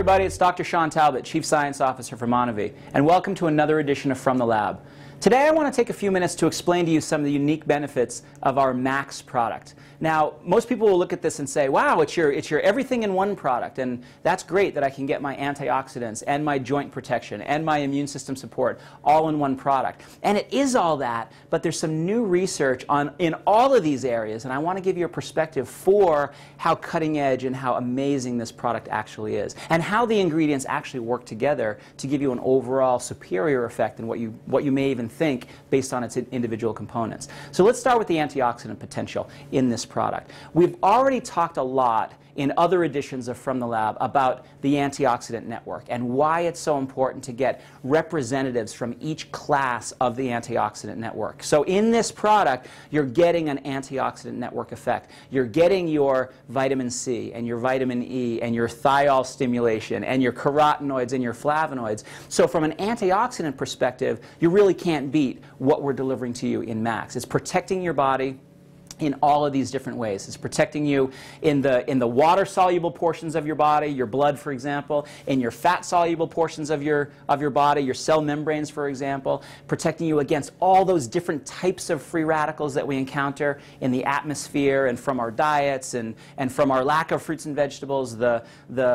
everybody, it's Dr. Shawn Talbott, Chief Science Officer for MonaVie, and welcome to another edition of From the Lab. Today I want to take a few minutes to explain to you some of the unique benefits of our Max product. Now, most people will look at this and say, wow, it's your everything in one product, and that's great that I can get my antioxidants and my joint protection and my immune system support all in one product. And it is all that, but there's some new research in all of these areas, and I want to give you a perspective for how cutting edge and how amazing this product actually is, and how the ingredients actually work together to give you an overall superior effect than what you may even think based on its individual components. So let's start with the antioxidant potential in this product. We've already talked a lot in other editions of From the Lab about the antioxidant network and why it's so important to get representatives from each class of the antioxidant network. So in this product, you're getting an antioxidant network effect. You're getting your vitamin C and your vitamin E and your thiol stimulation and your carotenoids and your flavonoids. So from an antioxidant perspective, you really can't beat what we're delivering to you in Max. It's protecting your body in all of these different ways. It's protecting you in the water-soluble portions of your body, your blood, for example, in your fat-soluble portions of your body, your cell membranes, for example, protecting you against all those different types of free radicals that we encounter in the atmosphere and from our diets and from our lack of fruits and vegetables, the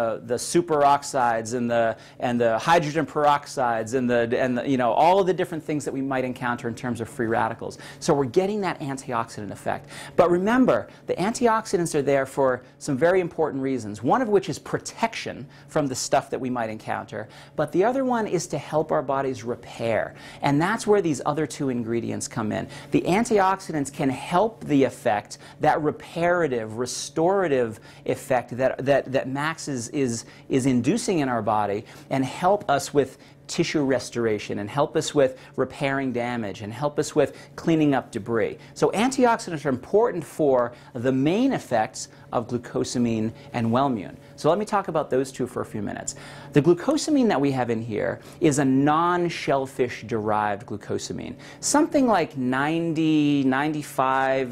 superoxides and the hydrogen peroxides and the all of the different things that we might encounter in terms of free radicals. So we're getting that antioxidant effect. But remember, the antioxidants are there for some very important reasons, one of which is protection from the stuff that we might encounter, but the other one is to help our bodies repair. And that's where these other two ingredients come in. The antioxidants can help the effect, that reparative, restorative effect that Max is inducing in our body, and help us with tissue restoration and help us with repairing damage and help us with cleaning up debris. So antioxidants are important for the main effects of glucosamine and WELLMUNE. So let me talk about those two for a few minutes. The glucosamine that we have in here is a non-shellfish derived glucosamine. Something like 90, 95,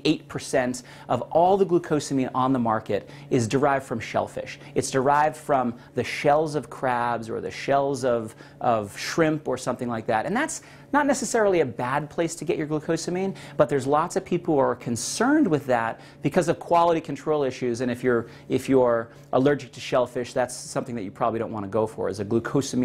98% of all the glucosamine on the market is derived from shellfish. It's derived from the shells of crabs or the shells of shrimp or something like that. And that's not necessarily a bad place to get your glucosamine, but there's lots of people who are concerned with that because of quality control issues. And if you're allergic to shellfish, that's something that you probably don't want to go for, is a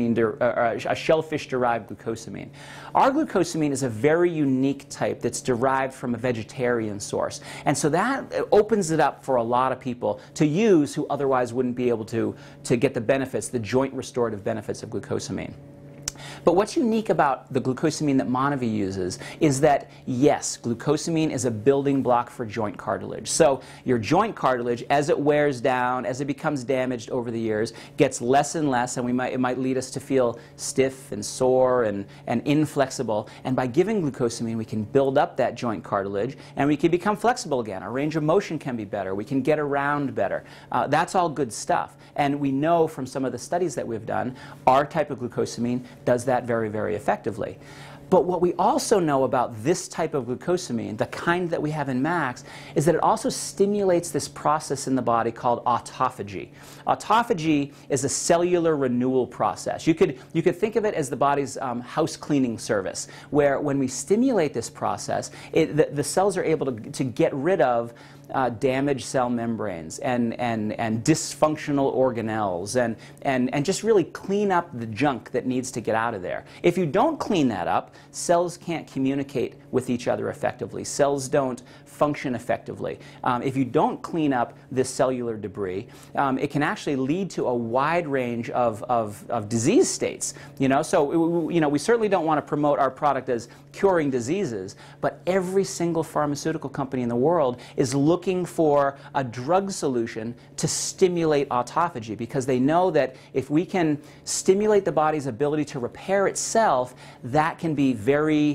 a shellfish-derived glucosamine. Our glucosamine is a very unique type that's derived from a vegetarian source. And so that opens it up for a lot of people to use who otherwise wouldn't be able to get the benefits, the joint restorative benefits of glucosamine. But what's unique about the glucosamine that MonaVie uses is that, yes, glucosamine is a building block for joint cartilage. So your joint cartilage, as it wears down, as it becomes damaged over the years, gets less and less, and it might lead us to feel stiff and sore and inflexible. And by giving glucosamine, we can build up that joint cartilage, and we can become flexible again. Our range of motion can be better. We can get around better. That's all good stuff. And we know from some of the studies that we've done, our type of glucosamine does that very, very effectively. But what we also know about this type of glucosamine, the kind that we have in Max, is that it also stimulates this process in the body called autophagy. Autophagy is a cellular renewal process. You could think of it as the body's house cleaning service, where when we stimulate this process, the cells are able to get rid of damaged cell membranes and dysfunctional organelles and just really clean up the junk that needs to get out of there. If you don't clean that up, cells can't communicate with each other effectively. Cells don't function effectively. If you don't clean up this cellular debris, it can actually lead to a wide range of disease states. So we certainly don't want to promote our product as curing diseases, but every single pharmaceutical company in the world is looking for a drug solution to stimulate autophagy, because they know that if we can stimulate the body's ability to repair itself, that can be very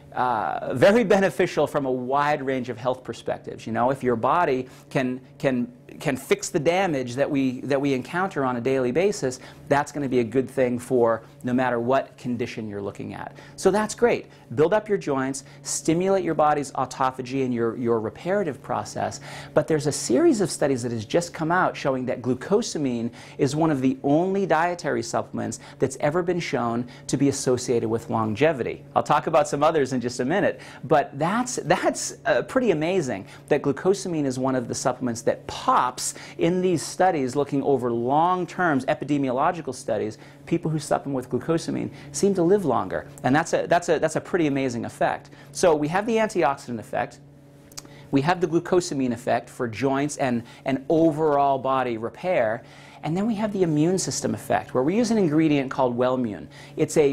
very beneficial from a wide range of health perspectives. You know, if your body can fix the damage that we encounter on a daily basis, that's going to be a good thing for no matter what condition you're looking at. So that's great. Build up your joints, stimulate your body's autophagy and your reparative process. But there's a series of studies that has just come out showing that glucosamine is one of the only dietary supplements that's ever been shown to be associated with longevity. I'll talk about some others in just a minute, but that's pretty amazing that glucosamine is one of the supplements that pops in these studies looking over long terms, epidemiological studies. People who supplement with glucosamine seem to live longer, and that's a pretty amazing effect. So we have the antioxidant effect. We have the glucosamine effect for joints and overall body repair. And then we have the immune system effect, where we use an ingredient called WELLMUNE. It's a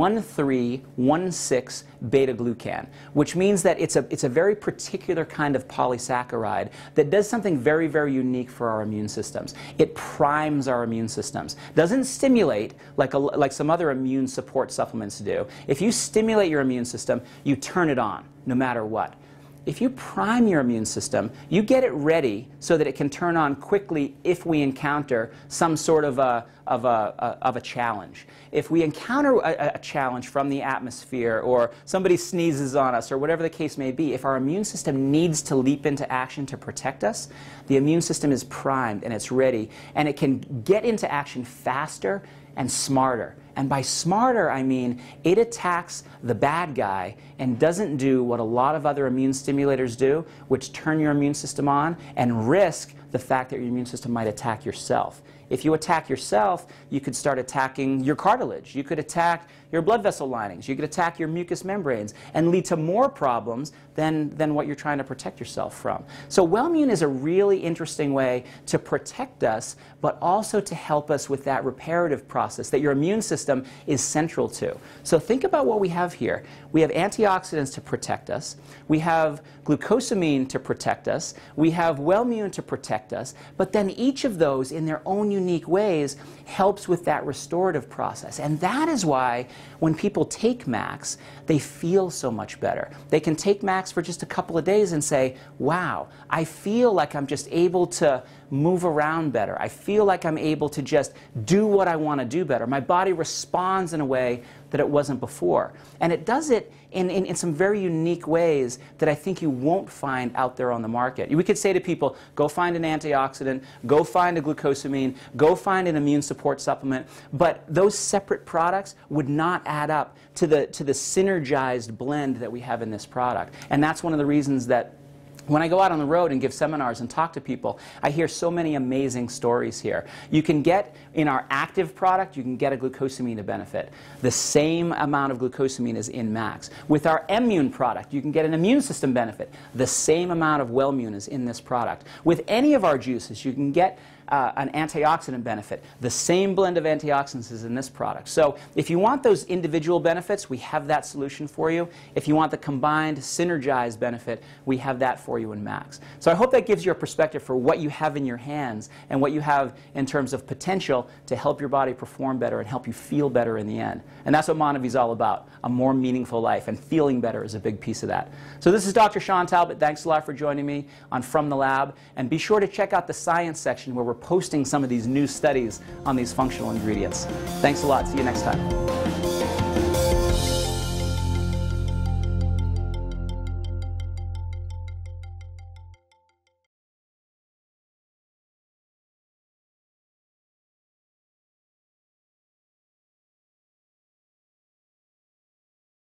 1,3,1,6 beta-glucan, which means that it's a very particular kind of polysaccharide that does something very, very unique for our immune systems. It primes our immune systems. Doesn't stimulate like some other immune support supplements do. If you stimulate your immune system, you turn it on, no matter what. If you prime your immune system, you get it ready so that it can turn on quickly if we encounter some sort of a challenge. If we encounter a challenge from the atmosphere, or somebody sneezes on us, or whatever the case may be, if our immune system needs to leap into action to protect us, the immune system is primed and it's ready, and it can get into action faster and smarter. And by smarter, I mean it attacks the bad guy and doesn't do what a lot of other immune stimulators do, which turn your immune system on and risk the fact that your immune system might attack yourself. If you attack yourself, you could start attacking your cartilage. You could attack your blood vessel linings. You could attack your mucous membranes and lead to more problems than what you're trying to protect yourself from. So WELLMUNE is a really interesting way to protect us, but also to help us with that reparative process that your immune system is central to. So think about what we have here. We have antioxidants to protect us. We have glucosamine to protect us. We have WELLMUNE to protect us. But then each of those, in their own unique ways, helps with that restorative process. And that is why when people take Max, they feel so much better. They can take Max for just a couple of days and say, wow, I feel like I'm just able to move around better. I feel like I'm able to just do what I want to do better. My body responds in a way that it wasn't before. And it does it in some very unique ways that I think you won't find out there on the market. We could say to people, go find an antioxidant, go find a glucosamine, go find an immune support supplement, but those separate products would not add up to the synergized blend that we have in this product. And that's one of the reasons that when I go out on the road and give seminars and talk to people, I hear so many amazing stories here. You can get, in our active product, you can get a glucosamine benefit. The same amount of glucosamine is in Max. With our Immune product, you can get an immune system benefit. The same amount of WELLMUNE is in this product. With any of our juices, you can get an antioxidant benefit. The same blend of antioxidants is in this product. So if you want those individual benefits, we have that solution for you. If you want the combined, synergized benefit, we have that for you in Max. So I hope that gives you a perspective for what you have in your hands and what you have in terms of potential to help your body perform better and help you feel better in the end. And that's what MonaVie is all about, a more meaningful life, and feeling better is a big piece of that. So this is Dr. Shawn Talbott. Thanks a lot for joining me on From the Lab, and be sure to check out the science section where we're posting some of these new studies on these functional ingredients. Thanks a lot. See you next time.